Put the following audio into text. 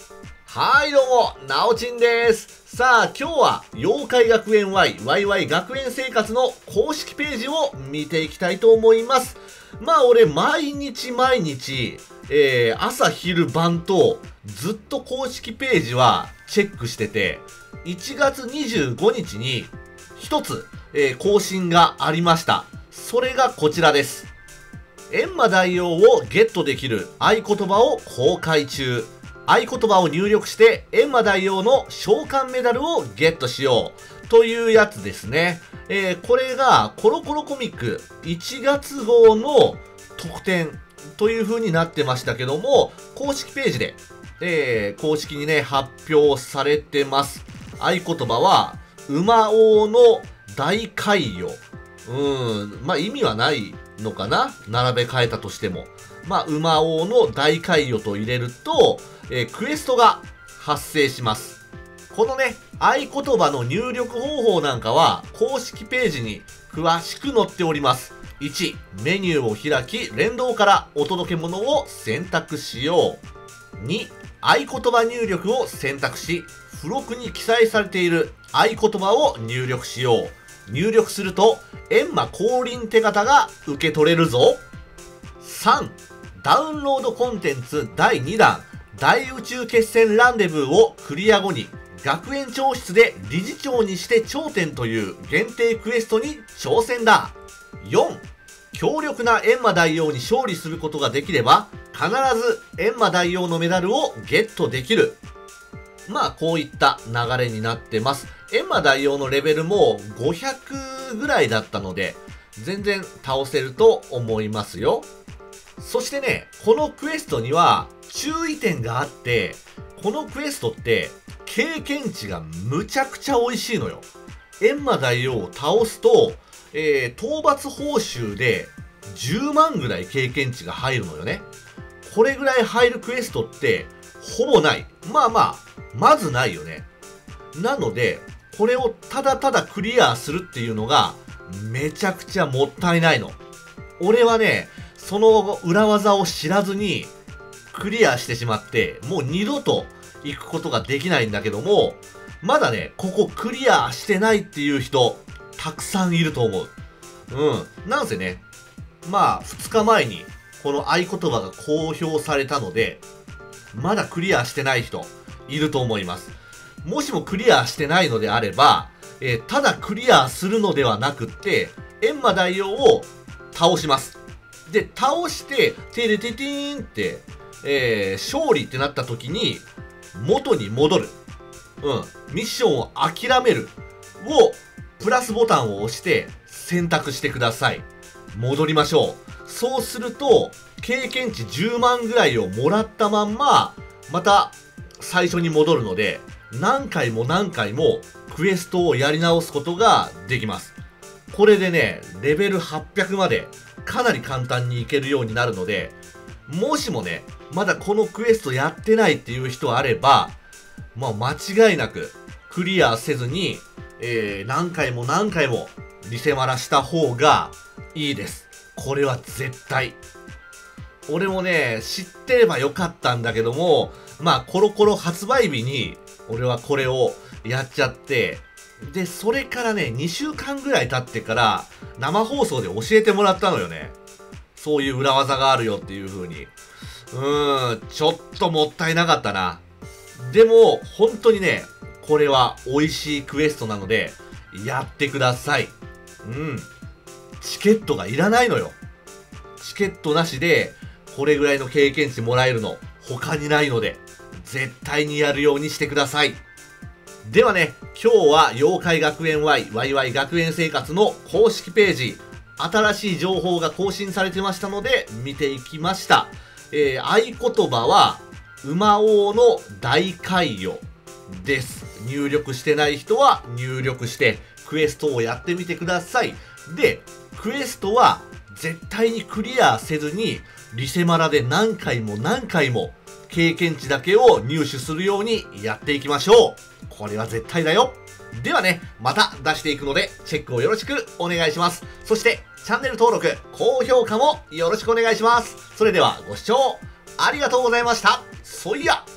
はいどうも、なおちんです。さあ、今日は妖怪学園 ワイワイ学園生活の公式ページを見ていきたいと思います。まあ俺、毎日、朝昼晩とずっと公式ページはチェックしてて、1月25日に一つ、更新がありました。それがこちらです。閻魔大王をゲットできる合言葉を公開中。合言葉を入力して閻魔大王の召喚メダルをゲットしようというやつですね。これがコロコロコミック1月号の特典という風になってましたけども、公式ページで、公式にね、発表されてます。合言葉は、馬王の大海魚。まあ意味はないのかな？並べ替えたとしても。まあ、馬王の大海魚と入れると、クエストが発生します。このね、合言葉の入力方法なんかは、公式ページに詳しく載っております。1、メニューを開き、連動からお届け物を選択しよう。2、合言葉入力を選択し、付録に記載されている合言葉を入力しよう。入力すると、閻魔降臨手形が受け取れるぞ。3、ダウンロードコンテンツ第2弾、大宇宙決戦ランデブーをクリア後に、学園長室で理事長にして頂点という限定クエストに挑戦だ。4、強力な閻魔大王に勝利することができれば、必ず閻魔大王のメダルをゲットできる。まあ、こういった流れになってます。閻魔大王のレベルも500ぐらいだったので、全然倒せると思いますよ。そしてね、このクエストには注意点があって、このクエストって経験値がむちゃくちゃ美味しいのよ。閻魔大王を倒すと、討伐報酬で10万ぐらい経験値が入るのよね。これぐらい入るクエストってほぼない。まずないよね。なので、これをただただクリアするっていうのがめちゃくちゃもったいないの。俺はね、その裏技を知らずにクリアしてしまって、もう二度と行くことができないんだけども、まだね、ここクリアしてないっていう人、たくさんいると思う。なんせね、まあ、2日前にこの合言葉が公表されたので、まだクリアしてない人、いると思います。もしもクリアしてないのであれば、ただクリアするのではなくって、閻魔大王を倒します。で、倒して、テレテティーンって、勝利ってなった時に、元に戻る。ミッションを諦める。を、プラスボタンを押して、選択してください。戻りましょう。そうすると、経験値10万ぐらいをもらったまんま、また、最初に戻るので、何回もクエストをやり直すことができます。これでね、レベル800までかなり簡単にいけるようになるので、もしもね、まだこのクエストやってないっていう人あれば、もう間違いなくクリアせずに、何回もリセマラした方がいいです。これは絶対。俺もね、知ってればよかったんだけども、まあコロコロ発売日に俺はこれをやっちゃって、で、それからね、2週間ぐらい経ってから生放送で教えてもらったのよね。そういう裏技があるよっていう風に。ちょっともったいなかったな。でも、本当にね、これは美味しいクエストなので、やってください。チケットがいらないのよ。チケットなしで、これぐらいの経験値もらえるの、他にないので、絶対にやるようにしてください。ではね、今日は妖怪学園 ワイワイ学園生活の公式ページ、新しい情報が更新されてましたので、見ていきました。合言葉は、馬王の大海魚です。入力してない人は入力して、クエストをやってみてください。で、クエストは絶対にクリアせずに、リセマラで何回も経験値だけを入手するようにやっていきましょう。これは絶対だよ。ではね、また出していくので、チェックをよろしくお願いします。そして、チャンネル登録、高評価もよろしくお願いします。それではご視聴ありがとうございました。そいや。